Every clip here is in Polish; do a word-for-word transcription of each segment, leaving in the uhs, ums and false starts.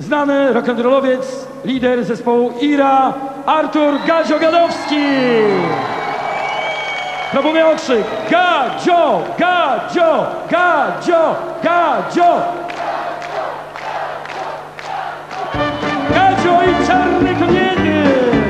znany rock'n'rollowiec, lider zespołu Ira, Artur Gadzio-Gadowski. Próbujmy okrzyk. Gadzio, Gadzio, Gadzio, Gadzio. Gadzio i czarne kobiety.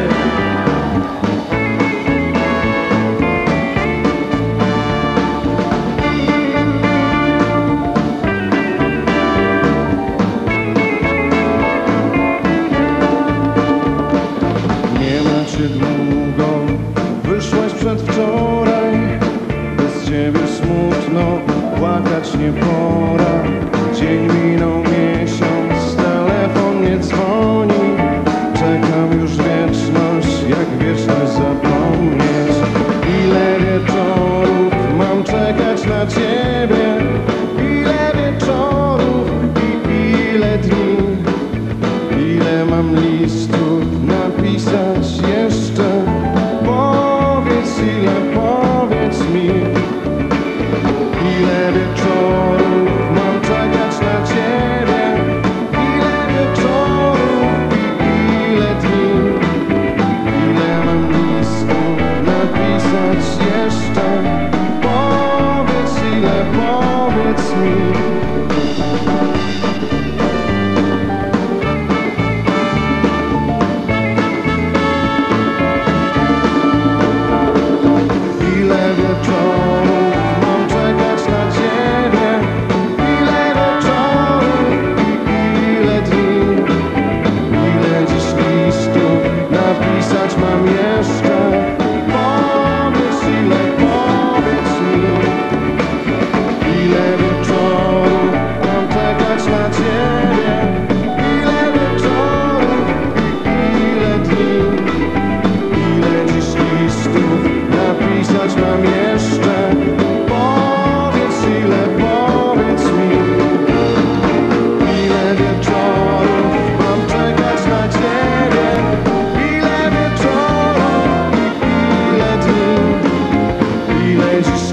Długo wyszłaś przedwczoraj, bez ciebie smutno, płakać nie pora. Dzień minął, miesiąc, telefon nie dzwoni. Czekam już wieczność, jak wieczność zapomnieć. Ile wieczorów mam czekać na ciebie? Ile wieczorów i ile dni? Ile mam listów napisać jeszcze? Powiedz ile, powiedz mi. Ile wieczorów mam czekać na ciebie? Ile wieczorów i ile dni? Ile mam listów napisać jeszcze? Powiedz ile, powiedz mi. Mam jeszcze, powiedz ile, powiedz mi. Ile wieczorów mam czekać na ciebie? Ile wieczorów i ile dni? Ile dziś listów napisać mam jeszcze? Powiedz ile, powiedz mi. Ile wieczorów mam czekać na ciebie? Dziś